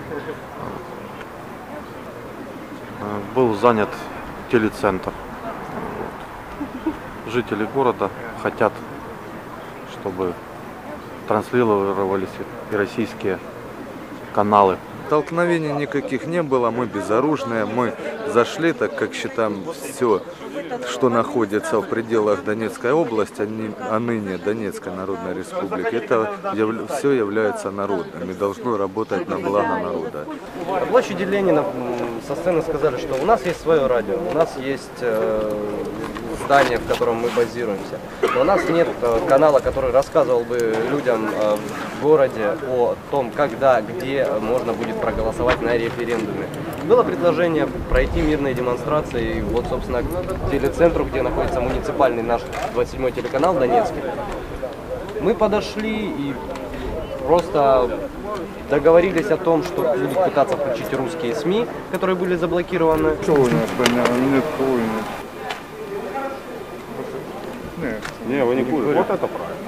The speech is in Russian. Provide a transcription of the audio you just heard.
Был занят телецентр. Жители города хотят, чтобы транслировались и российские каналы. Столкновений никаких не было, мы безоружные, мы зашли, так как считаем все, что находится в пределах Донецкой области, а ныне Донецкой Народной Республики, это все является народным и должно работать на благо народа. На площади Ленина со сцены сказали, что у нас есть свое радио, у нас есть здание, в котором мы базируемся, но у нас нет канала, который рассказывал бы людям в городе о том, когда, где можно будет проголосовать на референдуме. Было предложение пройти мирные демонстрации, и вот, собственно, к телецентру, где находится муниципальный наш 27-й телеканал Донецкий. Мы подошли и просто договорились о том, что будут пытаться включить русские СМИ, которые были заблокированы. Не, вы не курите. Вот это правильно.